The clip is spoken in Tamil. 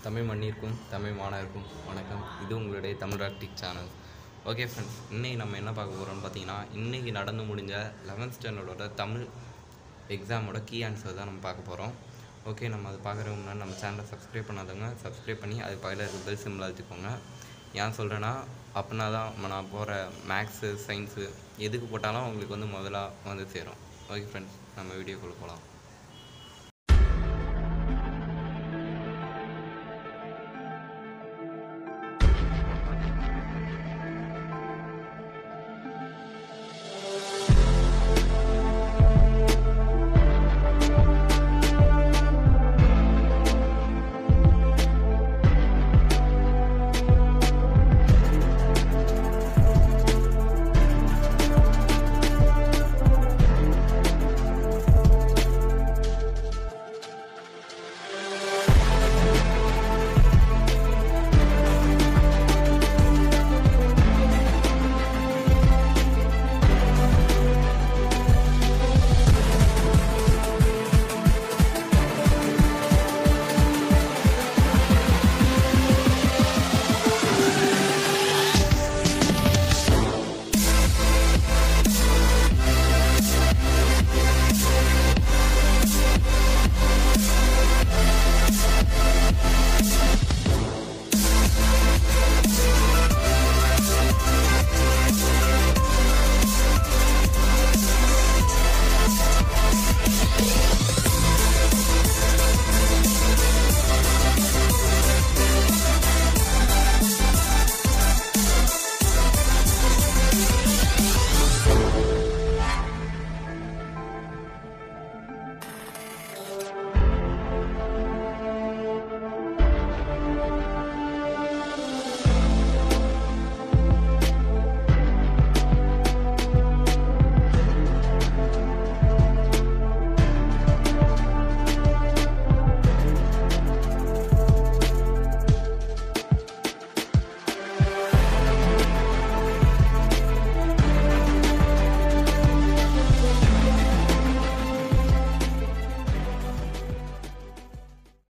தமிழ் மண்ணிற்கும் தமிழ் மாணவருக்கும் வணக்கம். இது உங்களுடைய தமிழ் ராக்டிக் சேனல். ஓகே ஃப்ரெண்ட்ஸ், இன்றைக்கி நம்ம என்ன பார்க்க போகிறோம்னு பார்த்தீங்கன்னா, இன்றைக்கி நடந்து முடிஞ்ச 11th ஸ்டாண்டர்டோட தமிழ் எக்ஸாமோட கீ ஆன்சர் தான் நம்ம பார்க்க போகிறோம். ஓகே, நம்ம அது பார்க்குறதுக்கு முன்னாடி நம்ம சேனலை சப்ஸ்கிரைப் பண்ணாதவங்க சப்ஸ்கிரைப் பண்ணி அது பக்கத்தில் இருக்க பெல் சிம்பிள் அழுத்திக்கோங்க. ஏன் சொல்கிறேன்னா, அப்படின்னா தான் நான் போகிற மேக்ஸு சயின்ஸு எதுக்கு போட்டாலும் அவங்களுக்கு முதல்ல சேரும். ஓகே ஃப்ரெண்ட்ஸ், நம்ம வீடியோக்குள்ளே போகலாம்.